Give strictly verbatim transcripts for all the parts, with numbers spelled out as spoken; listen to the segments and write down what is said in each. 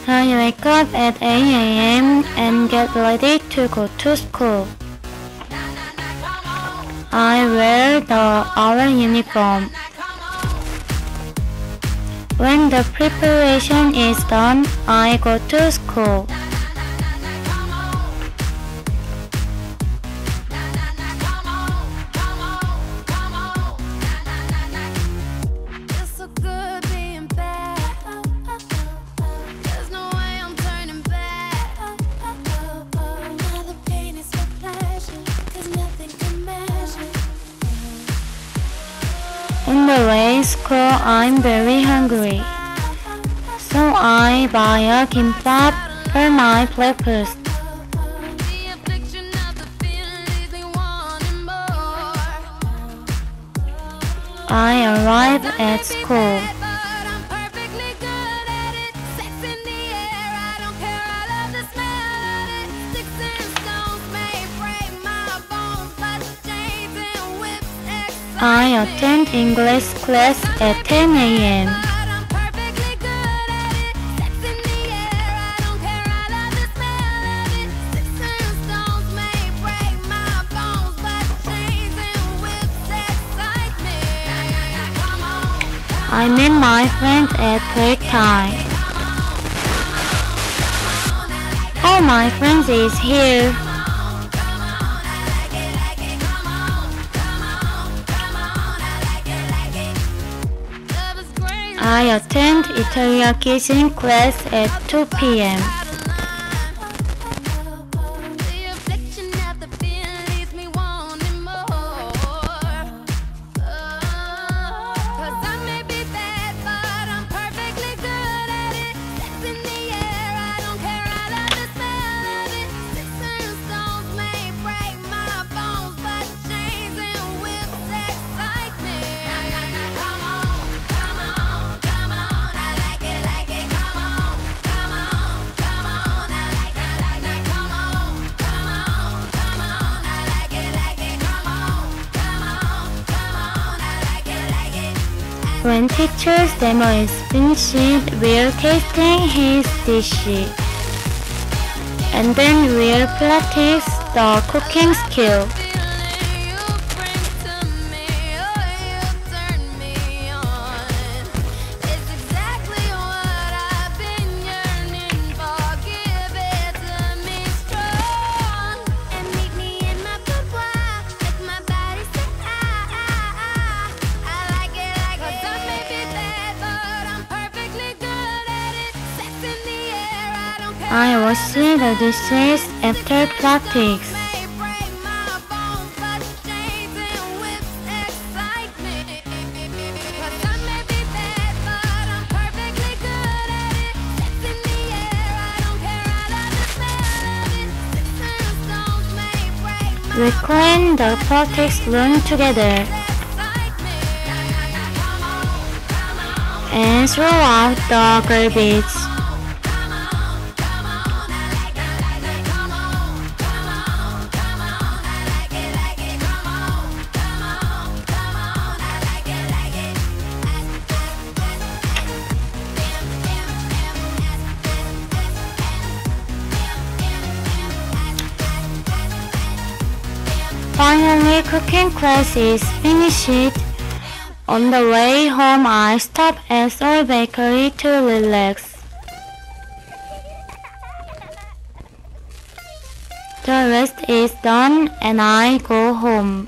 I wake up at eight A M and get ready to go to school. I wear the our uniform. When the preparation is done, I go to school. On the way to school, I'm very hungry, so I buy a kimbap for my breakfast. I arrive at school. I attend English class at ten A M I meet my friend at break time. All my friends is here. I attend Italian kitchen class at two P M When teacher's demo is finished, we'll tasting his dish, and then we'll practice the cooking skill. I wash the dishes after practice. We clean the practice room together and throw out the garbage. Finally, cooking class is finished. On the way home, I stop at Seoul Bakery to relax. The rest is done and I go home.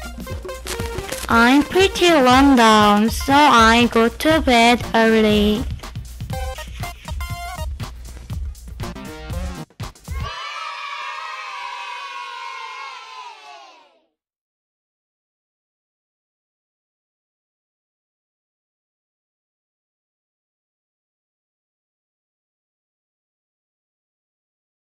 I'm pretty run down, so I go to bed early.